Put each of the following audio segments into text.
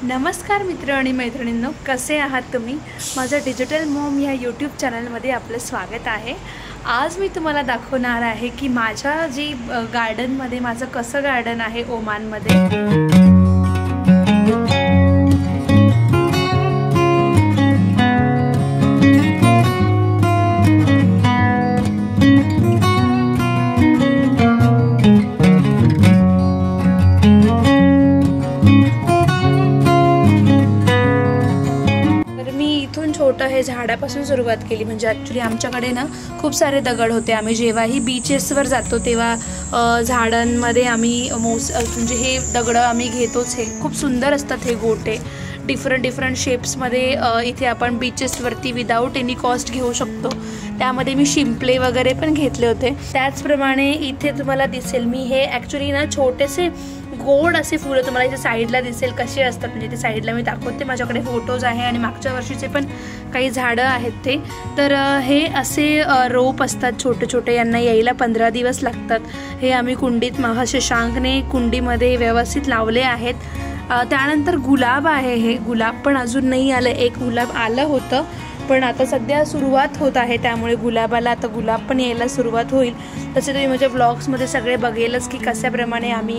नमस्कार मित्र आणि मैत्रिणींनो, कसे आहात तुम्ही? माझं डिजिटल मॉम या यूट्यूब चॅनलमध्ये आपलं स्वागत आहे। आज मी तुम्हाला दाखवणार आहे की माझ्या जी गार्डनमध्ये माझं कसं गार्डन आहे ओमानमध्ये। छोटं हे झाडापासून सुरुवात केली। म्हणजे ॲक्च्युली आमच्याकडे ना खूप सारे दगड होते। आम्ही जेव्हाही बीचेसवर जातो तेव्हा झाडांमध्ये आम्ही म्हणजे हे दगड आम्ही घेतोच। हे खूप सुंदर असतात, हे गोटे डिफरंट शेप्समध्ये इथे आपण बीचेसवरती विदाऊट एनी कॉस्ट घेऊ शकतो। त्यामध्ये मी शिंपले वगैरे पण घेतले होते। त्याचप्रमाणे इथे तुम्हाला दिसेल मी हे ॲक्च्युली ना छोटेसे गोड असे फुलं तुम्हाला इथे साईडला दिसेल कसे असतात। म्हणजे ते साईडला मी दाखवते, माझ्याकडे फोटोज आहे आणि मागच्या वर्षीचे पण काही झाडं आहेत ते। तर हे असे रोप असतात छोटे छोटे, यांना यायला 15 दिवस लागतात। हे आम्ही कुंडीत शशांकने कुंडीमध्ये व्यवस्थित लावले आहेत। त्यानंतर गुलाब आहे, हे गुलाब पण अजून नाही आलं। एक गुलाब आलं होतं पण आता सध्या सुरुवात होत आहे, त्यामुळे गुलाबाला आता गुलाब पण यायला सुरुवात होईल। तसे तुम्ही माझ्या ब्लॉग्समध्ये सगळे बघेलच की कशाप्रमाणे आम्ही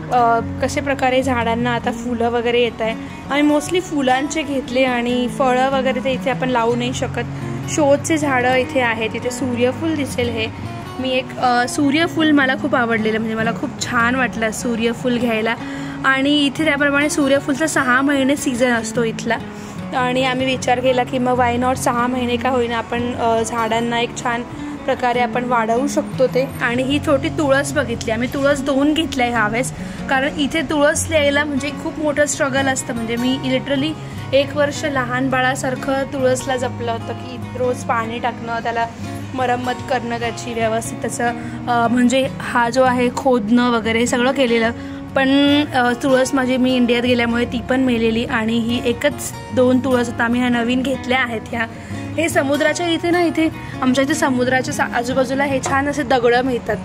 कशा प्रकारे झाडांना आता फुलं वगैरे येत आहे। आणि मोस्टली फुलांचे घेतले आणि फळं वगैरे ते इथे आपण लावू नाही शकत। शोचे झाडं इथे आहेत। इथे सूर्यफूल दिसेल, हे मी एक सूर्यफूल मला खूप आवडलेलं, म्हणजे मला खूप छान वाटलं सूर्यफूल घ्यायला। आणि इथे त्याप्रमाणे सूर्यफूलचा 6 महिने सीझन असतो इथला। आणि आम्ही विचार केला की मग वाय नॉट 6 महिने का होईना आपण झाडांना एक छान प्रकारे आपण वाढवू शकतो ते। आणि ही छोटी तुळस बघितली, आम्ही तुळस 2 घेतल्या ह्यावेळेस, कारण इथे तुळस यायला म्हणजे खूप मोठं स्ट्रगल असतं। म्हणजे मी लिटरली 1 वर्ष लहान बाळासारखं तुळसला जपलं होतं की रोज पाणी टाकणं, त्याला मरम्मत करणं त्याची व्यवस्थित, तसं म्हणजे हा जो आहे खोदणं वगैरे सगळं केलेलं। पण तुळस माझी मी इंडियात गेल्यामुळे ती पण मेलेली आणि ही एकच 2 तुळस आता आम्ही ह्या नवीन घेतल्या आहेत। ह्या हे समुद्राच्या इथे ना, इथे आमच्या इथे समुद्राच्या आजूबाजूला हे छान असे दगड मिळतात।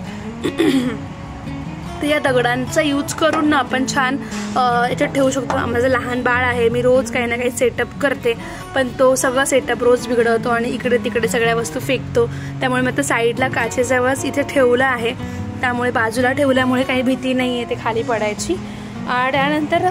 तर या दगडांचा यूज करून ना आपण छान याच्यात ठेवू शकतो। माझं लहान बाळ आहे, मी रोज काही ना काही सेटअप करते, पण तो सगळा सेटअप रोज बिघडवतो आणि इकडे तिकडे सगळ्या वस्तू फेकतो। त्यामुळे मी आता साईडला काचेजवळच इथे ठेवलं आहे, त्यामुळे बाजूला ठेवल्यामुळे काही भीती नाही आहे ते खाली पडायची। आणि त्यानंतर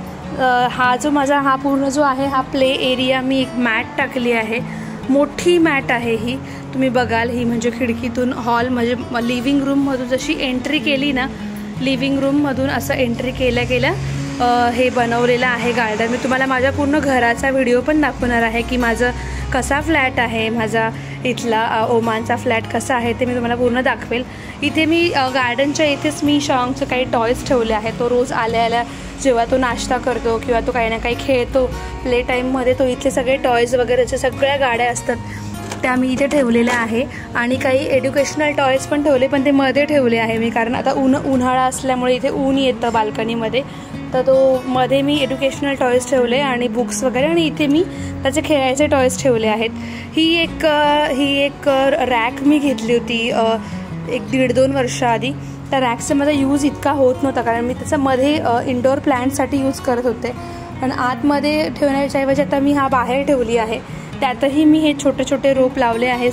हा जो माझा हा पूर्ण जो आहे हा प्ले एरिया, मी एक मॅट टाकली आहे, मोठी मॅट आहे ही, तुम्ही बघाल। ही म्हणजे खिडकीतून हॉल म्हणजे लिव्हिंग रूममधून जशी एंट्री केली ना, लिव्हिंग रूममधून असं एंट्री केल्या हे बनवलेलं आहे गार्डन। मी तुम्हाला माझ्या पूर्ण घराचा व्हिडिओ पण दाखवणार आहे की माझं कसा फ्लॅट आहे, माझा इथला ओमानचा फ्लॅट कसा आहे ते मी तुम्हाला पूर्ण दाखवेल। इथे मी गार्डनच्या इथेच मी शॉंगचं काही टॉयज ठेवले आहेत। तो रोज आल्या जेव्हा तो नाश्ता करतो किंवा तो काही ना काही खेळतो प्ले टाईममध्ये, तो इथले सगळे टॉयज वगैरेच्या सगळ्या गाड्या असतात त्या मी इथे ठेवलेल्या आहे। आणि काही एज्युकेशनल टॉयज पण ठेवले, पण ते मध्ये ठेवले आहे मी, कारण आता उन्हाळा असल्यामुळे इथे ऊन येतं बाल्कनीमध्ये, तर तो मध्ये मी एज्युकेशनल टॉयज ठेवले आणि बुक्स वगैरे, आणि इथे मी त्याचे खेळायचे टॉयज ठेवले आहेत। ही एक रॅक मी घेतली होती 1-1.5-2 वर्ष आधी। त्या रॅकचा माझा यूज इतका होत नव्हता, कारण मी त्याचा मध्ये इंडोर प्लॅन्टसाठी यूज करत होते, पण आतमध्ये ठेवण्याच्या ऐवजी आता मी हा बाहेर ठेवली आहे। त्यातही मी हे छोटे छोटे रोप लावले आहे,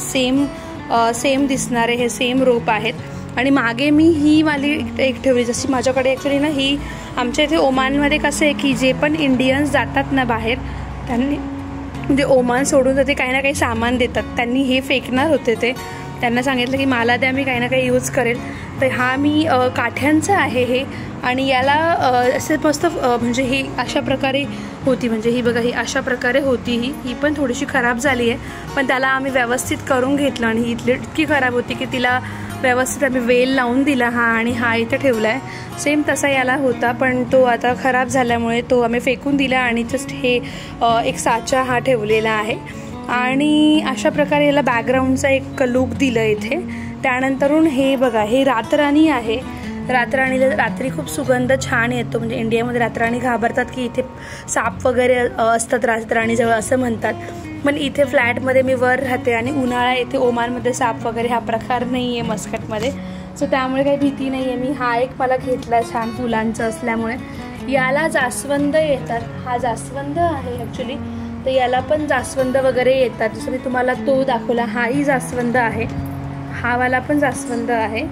सेम दिसणारे हे सेम रोप आहेत। आणि मागे मी ही वाली एक ठेवली, जशी माझ्याकडे ॲक्च्युली ना ही आमच्या इथे ओमानमध्ये कसं आहे की जे पण इंडियन्स जातात ना बाहेर, त्यांनी म्हणजे ओमान सोडून तर ते काही ना काही सामान देतात। त्यांनी हे फेकणार होते, ते त्यांना सांगितलं की मला द्या, मी काही ना काही यूज करेल। तर हा मी काठ्यांचा आहे हे, आणि याला असे मस्त म्हणजे ही अशा प्रकारे होती, म्हणजे ही बघा ही अशा प्रकारे होती। ही पण थोडीशी खराब झाली आहे, पण त्याला आम्ही व्यवस्थित करून घेतलं। आणि ही इतकी खराब होती की तिला व्यवस्थित आम्ही वेल लावून दिला हा, आणि हा इथे ठेवला आहे। सेम तसा याला होता, पण तो आता खराब झाल्यामुळे तो आम्ही फेकून दिला आणि जस्ट हे एक साचा हा ठेवलेला आहे। आणि अशा प्रकारे याला बॅकग्राऊंडचा एक लुक दिलं इथे। त्यानंतरून हे बघा, हे रातराणी आहे। रातराणीला रात्री खूप सुगंध छान येतो, म्हणजे इंडियामध्ये रातराणी घाबरतात की इथे साप वगैरे असतात रातराणीजवळ असं म्हणतात, पण इथे फ्लॅटमध्ये मी वर राहते आणि उन्हाळा येथे ओमानमध्ये साप वगैरे हा प्रकार नाही आहे मस्कटमध्ये, सो त्यामुळे काही भीती नाही आहे। मी हा एक मला घेतला छान फुलांचं असल्यामुळे। याला जास्वंद येतात, हा जास्वंद आहे ॲक्च्युली, तर याला पण जास्वंद वगैरे येतात. जसं मी तुम्हाला तो दाखवला, हाही जास्वंद आहे, हा वाला पण जास्वंद आहे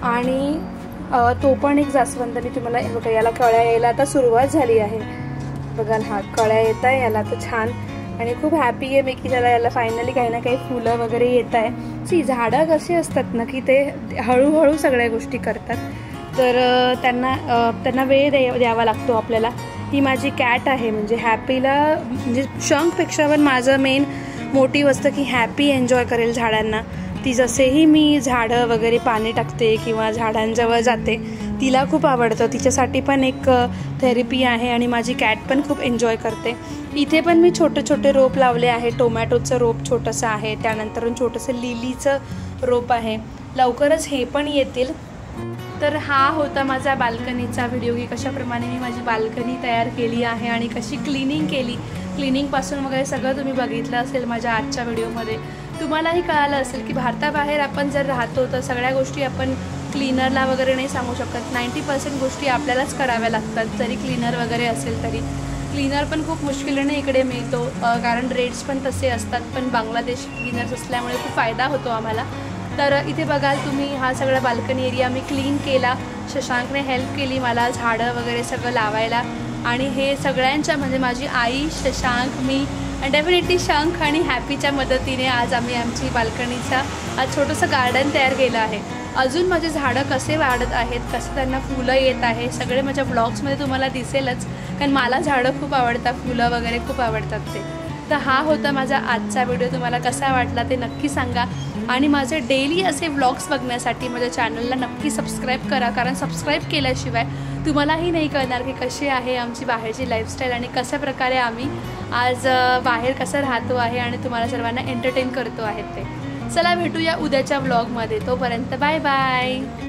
आणि तो पण एक जास्वंद मी तुम्हाला बघा, याला कळ्या यायला आता सुरुवात झाली आहे. बघाल हा कळ्या येत आहे याला तर छान, आणि खूप हॅपी आहे मी की याला फायनली काही ना काही फुलं वगैरे येत आहे. सी झाडं कशी असतात ना की ते हळूहळू सगळ्या गोष्टी करतात, तर त्यांना वेळ द्यावा लागतो आपल्याला. ही माझी कॅट आहे, म्हणजे हॅपीला म्हणजे शंखपेक्षा पण माझं मेन मोटिव्ह असतं की हॅपी एन्जॉय करेल झाडांना. ती जसेही मी झाडं वगैरे पाणी टाकते किंवा झाडांजवळ जाते, तिला खूप आवडतं. तिच्यासाठी पण एक थेरपी आहे आणि माझी कॅट पण खूप एन्जॉय करते. इथे पण मी छोटे छोटे रोप लावले आहे. टोमॅटोचं रोप छोटंसं आहे, त्यानंतर छोटंसं लिलीचं रोप आहे. लवकरच हे पण येतील. तर हा होता माझा बाल्कनीचा व्हिडिओ की कशाप्रमाणे मी माझी बाल्कनी तयार केली आहे आणि कशी क्लिनिंग केली. क्लिनिंगपासून वगैरे सगळं तुम्ही बघितलं असेल माझ्या आजच्या व्हिडिओमध्ये. तुम्हालाही कळालं असेल की भारताबाहेर आपण जर राहतो तर सगळ्या गोष्टी आपण क्लीनरला वगैरे नाही सांगू शकत. 90% गोष्टी आपल्यालाच कराव्या लागतात. जरी क्लीनर वगैरे असेल तरी क्लीनर पण खूप मुश्किलीने इकडे मिळतो, कारण रेट्स पण तसे असतात. पण बांगलादेश क्लीनर्स असल्यामुळे खूप फायदा होतो आम्हाला. तर इथे बघाल तुम्ही हा सगळा बाल्कनी एरिया मी क्लीन केला. शशांकने हेल्प केली मला झाडं वगैरे सगळं लावायला, आणि हे सगळ्यांच्या म्हणजे माझी आई, शशांक, मी आणि डेफिनेटली शंख आणि हॅपीच्या मदतीने आज आम्ही आमची बाल्कनीचा आज छोटंसं गार्डन तयार केलं आहे. अजून माझे झाडं कसे वाढत आहेत, कसे त्यांना फुलं येत आहे, सगळे माझ्या ब्लॉग्समध्ये तुम्हाला दिसेलच, कारण मला झाडं खूप आवडतात, फुलं वगैरे खूप आवडतात ते. तर हा होता माझा आजचा व्हिडिओ. तुम्हाला कसा वाटला ते नक्की सांगा, आणि माझे डेली असे व्लॉग्स बघण्यासाठी माझ्या चॅनलला नक्की सबस्क्राईब करा, कारण सबस्क्राईब केल्याशिवाय तुम्हालाही नाही कळणार की कशी आहे आमची बाहेरची लाईफस्टाईल आणि कशा प्रकारे आम्ही आज बाहेर कसं राहतो आहे आणि तुम्हाला सर्वांना एंटरटेन करतो आहे ते. चला भेटूया उद्याच्या व्लॉगमध्ये. तोपर्यंत बाय बाय.